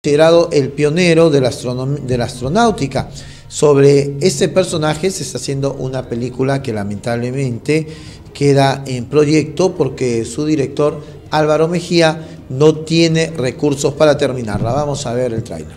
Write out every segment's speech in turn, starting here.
Considerado el pionero de la astronáutica. Sobre este personaje se está haciendo una película que lamentablemente queda en proyecto porque su director Álvaro Mejía no tiene recursos para terminarla. Vamos a ver el tráiler.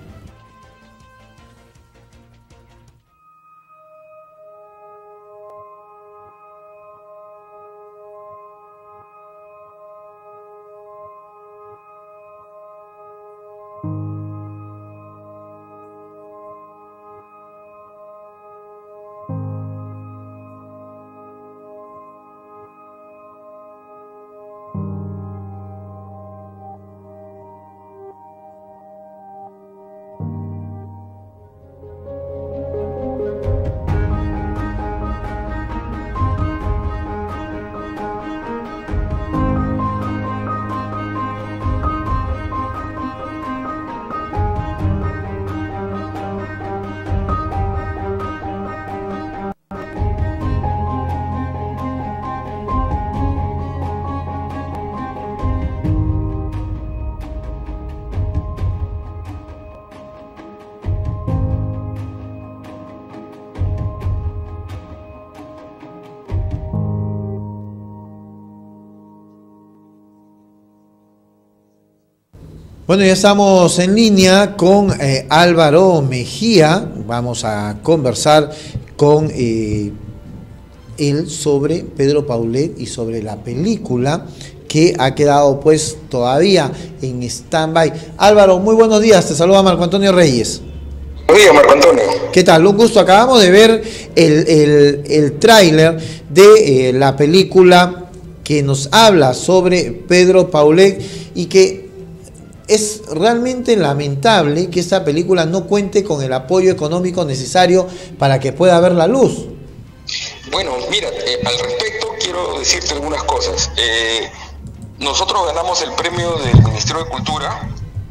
Bueno, ya estamos en línea con Álvaro Mejía. Vamos a conversar con él sobre Pedro Paulet y sobre la película que ha quedado pues todavía en stand-by. Álvaro, muy buenos días. Te saluda Marco Antonio Reyes. Buenos días, Marco Antonio. ¿Qué tal? Un gusto. Acabamos de ver el tráiler de la película que nos habla sobre Pedro Paulet y que es realmente lamentable que esta película no cuente con el apoyo económico necesario para que pueda ver la luz. Bueno, mira, al respecto quiero decirte algunas cosas. Nosotros ganamos el premio del Ministerio de Cultura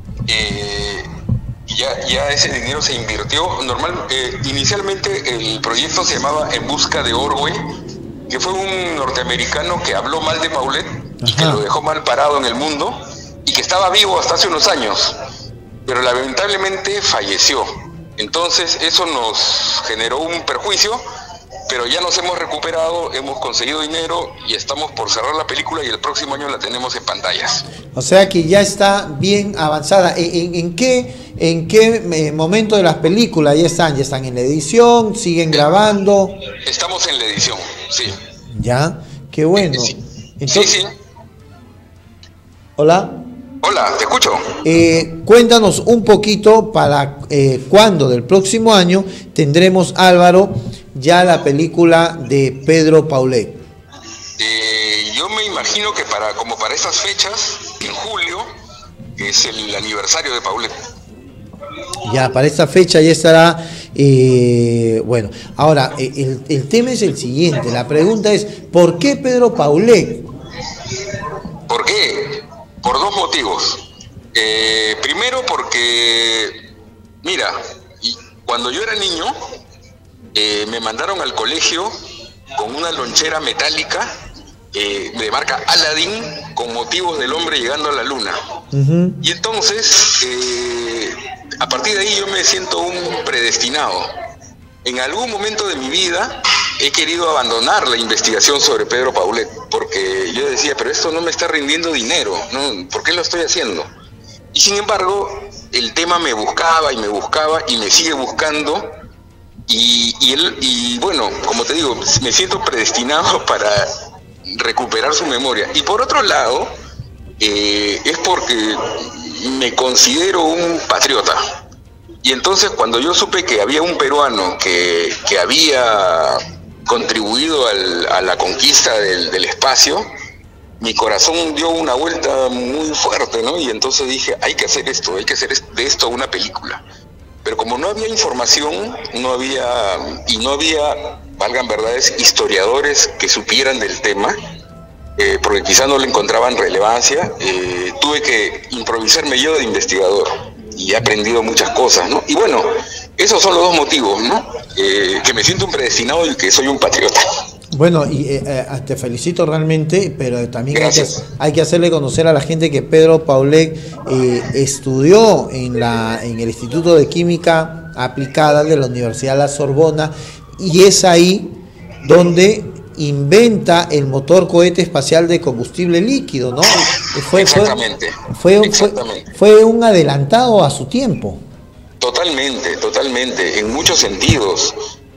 y ya ese dinero se invirtió. Inicialmente el proyecto se llamaba En Busca de Orwell, que fue un norteamericano que habló mal de Paulet y que lo dejó mal parado en el mundo, y que estaba vivo hasta hace unos años, pero lamentablemente falleció. Entonces eso nos generó un perjuicio, pero ya nos hemos recuperado, hemos conseguido dinero y estamos por cerrar la película y el próximo año la tenemos en pantallas. O sea que ya está bien avanzada. ¿En qué momento de las películas ya están? ¿Ya están en la edición? ¿Siguen grabando? Estamos en la edición, sí. Ya, qué bueno. Sí. Entonces, Sí. Hola. Hola, te escucho. Cuéntanos un poquito para cuándo del próximo año tendremos, Álvaro, ya la película de Pedro Paulet. Yo me imagino que para estas fechas, en julio, que es el aniversario de Paulet. Ya, para esta fecha ya estará. Bueno, ahora, el tema es el siguiente. La pregunta es, ¿por qué Pedro Paulet? ¿Por qué? Por dos motivos. Primero porque, mira, cuando yo era niño, me mandaron al colegio con una lonchera metálica de marca Aladdin con motivos del hombre llegando a la luna. Y entonces, a partir de ahí yo me siento un predestinado. En algún momento de mi vida he querido abandonar la investigación sobre Pedro Paulet, porque yo decía, pero esto no me está rindiendo dinero, ¿no? ¿Por qué lo estoy haciendo? Y sin embargo, el tema me buscaba y me sigue buscando, y bueno, como te digo, me siento predestinado para recuperar su memoria. Y por otro lado, es porque me considero un patriota. Y entonces cuando yo supe que había un peruano que había contribuido a la conquista del espacio, mi corazón dio una vuelta muy fuerte, ¿no? Y entonces dije, hay que hacer de esto una película. Pero como no había información, no había, valgan verdades, historiadores que supieran del tema, porque quizás no le encontraban relevancia, tuve que improvisarme yo de investigador. Y he aprendido muchas cosas, ¿no? Y bueno, esos son los dos motivos, ¿no? Que me siento un predestinado y que soy un patriota. Bueno, y te felicito realmente, pero también hay que hacerle conocer a la gente que Pedro Paulet estudió en el Instituto de Química Aplicada de la Universidad de la Sorbona, y es ahí donde inventa el motor cohete espacial de combustible líquido, ¿no? Exactamente. Fue un adelantado a su tiempo. Totalmente, en muchos sentidos.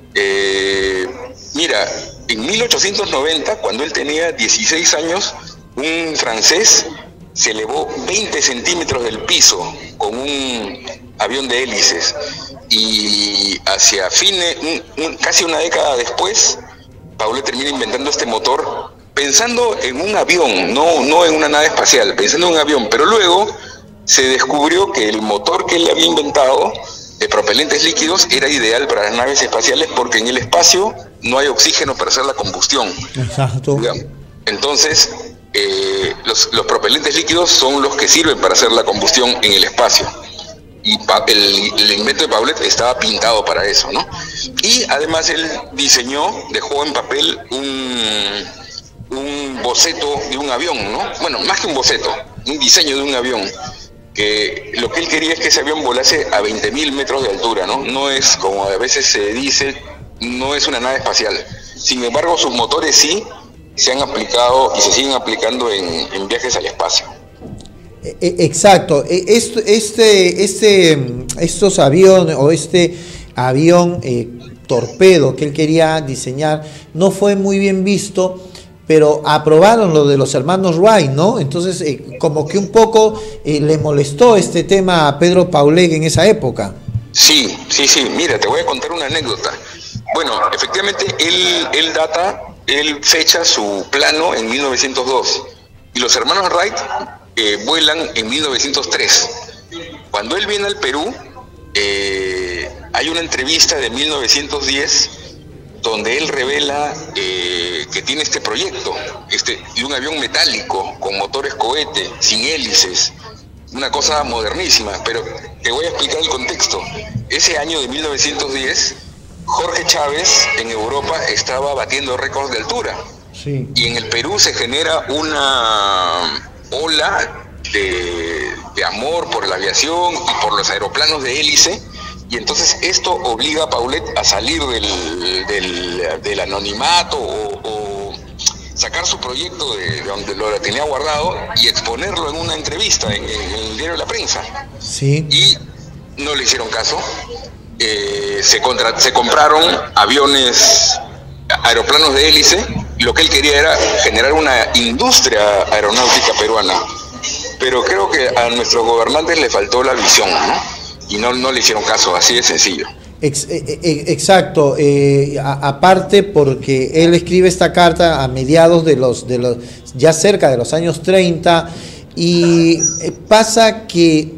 Mira, en 1890, cuando él tenía 16 años, un francés se elevó 20 centímetros del piso con un avión de hélices, y hacia casi una década después, Paulet termina inventando este motor pensando en un avión, no en una nave espacial, pensando en un avión, pero luego se descubrió que el motor que él había inventado de propelentes líquidos era ideal para las naves espaciales, porque en el espacio no hay oxígeno para hacer la combustión. Exacto. Entonces, los propelentes líquidos son los que sirven para hacer la combustión en el espacio. Y el invento de Paulet estaba pintado para eso, ¿no? Y además él dejó en papel un boceto de un avión, ¿no? Bueno, más que un boceto, un diseño de un avión, que lo que él quería es que ese avión volase a 20.000 metros de altura, ¿no? No es, como a veces se dice, no es una nave espacial. Sin embargo, sus motores sí se han aplicado y se siguen aplicando en viajes al espacio. Exacto. Estos aviones, o este avión torpedo que él quería diseñar, no fue muy bien visto, pero aprobaron lo de los hermanos Wright, ¿no? Entonces, como que un poco le molestó este tema a Pedro Paulet en esa época. Sí. Mira, te voy a contar una anécdota. Bueno, efectivamente, él fecha su plano en 1902, y los hermanos Wright vuelan en 1903. Cuando él viene al Perú, hay una entrevista de 1910 donde él revela que tiene este proyecto, de un avión metálico con motores cohete, sin hélices, una cosa modernísima. Pero te voy a explicar el contexto. Ese año de 1910, Jorge Chávez en Europa estaba batiendo récords de altura. Sí. Y en el Perú se genera una ola de amor por la aviación y por los aeroplanos de hélice, y entonces esto obliga a Paulet a salir del anonimato o sacar su proyecto de donde lo tenía guardado y exponerlo en una entrevista en el diario La Prensa. Sí. Y no le hicieron caso. Se compraron aeroplanos de hélice. Lo que él quería era generar una industria aeronáutica peruana, pero creo que a nuestros gobernantes le faltó la visión, ¿no? Y no le hicieron caso, así de sencillo. Exacto. Aparte, porque él escribe esta carta a mediados ya cerca de los años 30, y pasa que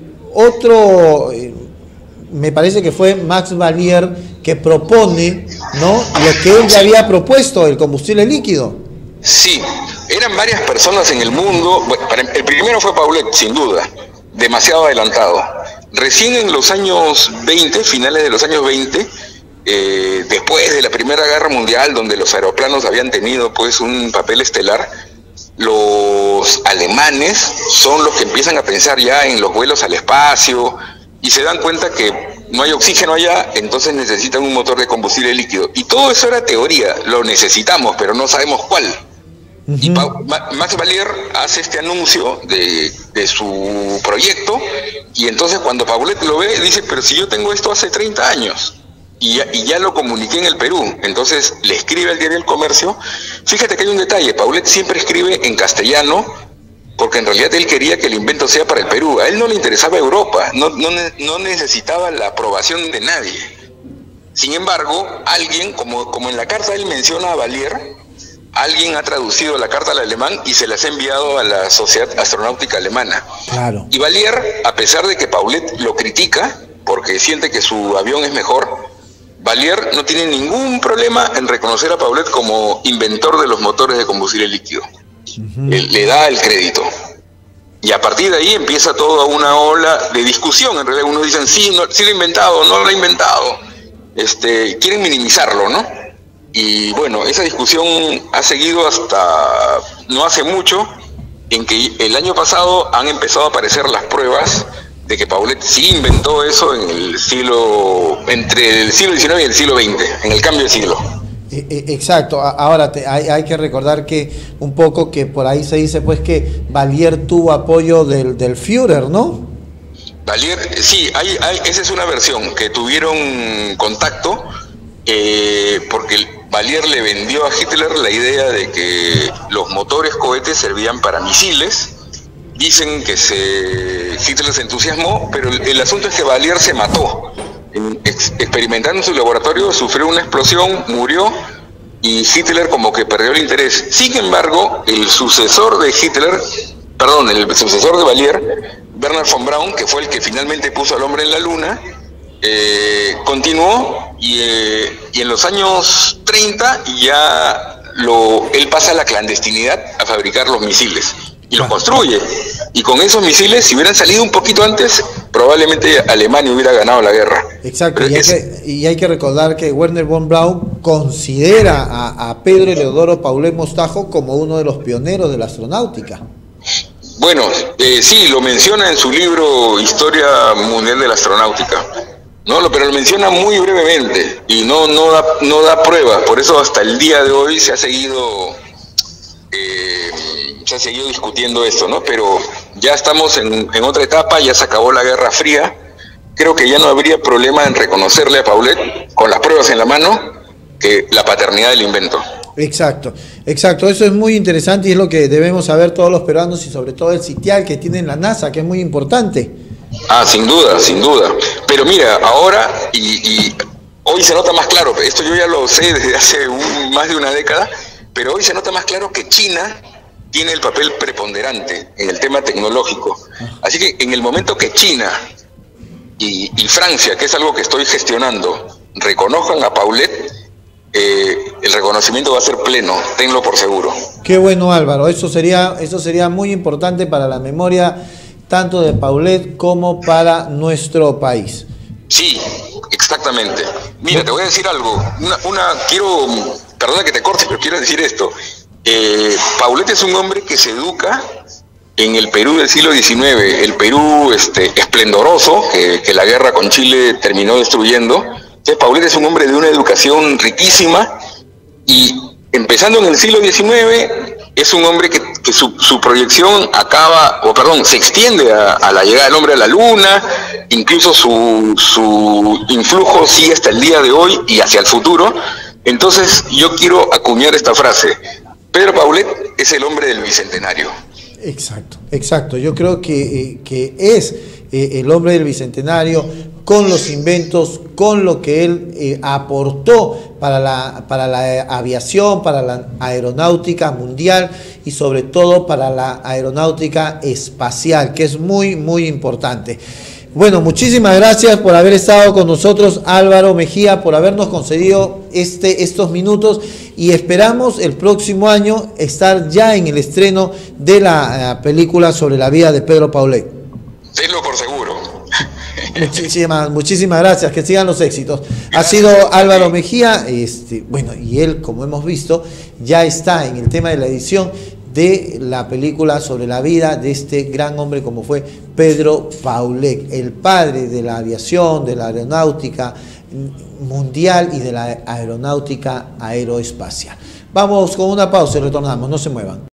me parece que fue Max Valier que propone, ¿no?, lo que él ya había propuesto, el combustible líquido. Sí, eran varias personas en el mundo. El primero fue Paulet, sin duda, demasiado adelantado. Recién en los años 20, finales de los años 20, después de la Primera Guerra Mundial, donde los aeroplanos habían tenido pues un papel estelar, los alemanes son los que empiezan a pensar ya en los vuelos al espacio, y se dan cuenta que no hay oxígeno allá, entonces necesitan un motor de combustible líquido. Y todo eso era teoría, lo necesitamos, pero no sabemos cuál. Uh-huh. Y Max Valier hace este anuncio de su proyecto, y entonces cuando Paulet lo ve, dice, pero si yo tengo esto hace 30 años, y ya lo comuniqué en el Perú. Entonces le escribe al diario El Comercio. Fíjate que hay un detalle, Paulet siempre escribe en castellano, porque en realidad él quería que el invento sea para el Perú. A él no le interesaba Europa, no necesitaba la aprobación de nadie. Sin embargo, alguien, como en la carta él menciona a Valier, alguien ha traducido la carta al alemán y se las ha enviado a la Sociedad Astronáutica Alemana. Claro. Y Valier, a pesar de que Paulet lo critica, porque siente que su avión es mejor, Valier no tiene ningún problema en reconocer a Paulet como inventor de los motores de combustible líquido. Uh-huh. Le da el crédito. Y a partir de ahí empieza toda una ola de discusión. En realidad unos dicen, sí, sí lo ha inventado, no lo ha inventado. Quieren minimizarlo, ¿no? Y bueno, esa discusión ha seguido hasta no hace mucho, en que el año pasado han empezado a aparecer las pruebas de que Paulet sí inventó eso entre el siglo XIX y el siglo XX, en el cambio de siglo. Exacto. Ahora hay que recordar que un poco que por ahí se dice pues que Valier tuvo apoyo del Führer, ¿no? Valier, sí, esa es una versión, que tuvieron contacto porque Valier le vendió a Hitler la idea de que los motores cohetes servían para misiles. Dicen que Hitler se entusiasmó, pero el asunto es que Valier se mató. Experimentando en su laboratorio, sufrió una explosión, murió, y Hitler como que perdió el interés. Sin embargo, el sucesor de Valier, Wernher von Braun, que fue el que finalmente puso al hombre en la luna, continuó, y en los años 30 ya él pasa a la clandestinidad a fabricar los misiles. Y los construye. Y con esos misiles, si hubieran salido un poquito antes, probablemente Alemania hubiera ganado la guerra. Exacto. Y hay que recordar que Wernher von Braun considera a Pedro Eleodoro Paulet Mostajo como uno de los pioneros de la astronáutica. Bueno, sí, lo menciona en su libro Historia Mundial de la Astronáutica, ¿no? Pero lo menciona muy brevemente y no da pruebas. Por eso hasta el día de hoy se ha seguido discutiendo esto, ¿no? Pero ya estamos en otra etapa, ya se acabó la Guerra Fría. Creo que ya no habría problema en reconocerle a Paulet, con las pruebas en la mano, que la paternidad del invento. Exacto, eso es muy interesante y es lo que debemos saber todos los peruanos, y sobre todo el sitial que tiene la NASA, que es muy importante. Sin duda. Pero mira, ahora, y hoy se nota más claro, esto yo ya lo sé desde hace más de una década, pero hoy se nota más claro que China tiene el papel preponderante en el tema tecnológico. Así que en el momento que China y Francia, que es algo que estoy gestionando, reconozcan a Paulet, el reconocimiento va a ser pleno, tenlo por seguro. Qué bueno, Álvaro, eso sería muy importante para la memoria tanto de Paulet como para nuestro país. Sí, exactamente. Mira, te voy a decir algo, perdona que te corte, pero quiero decir esto. Paulet es un hombre que se educa en el Perú del siglo XIX, el Perú esplendoroso, que la guerra con Chile terminó destruyendo. Entonces Paulet es un hombre de una educación riquísima, y empezando en el siglo XIX es un hombre que su proyección se extiende a la llegada del hombre a la luna, incluso su influjo sigue hasta el día de hoy y hacia el futuro. Entonces yo quiero acuñar esta frase: Pedro Paulet es el hombre del bicentenario. Exacto. Yo creo que es el hombre del bicentenario, con los inventos, con lo que él aportó para la aviación, para la aeronáutica mundial y sobre todo para la aeronáutica espacial, que es muy, muy importante. Bueno, muchísimas gracias por haber estado con nosotros, Álvaro Mejía, por habernos concedido estos minutos, y esperamos el próximo año estar ya en el estreno de la película sobre la vida de Pedro Paulet. Tenlo por seguro. Muchísimas gracias, que sigan los éxitos. Gracias. Ha sido Álvaro Mejía, y él, como hemos visto, ya está en el tema de la edición de la película sobre la vida de este gran hombre como fue Pedro Paulet, el padre de la aviación, de la aeronáutica mundial y de la aeronáutica aeroespacial. Vamos con una pausa y retornamos, no se muevan.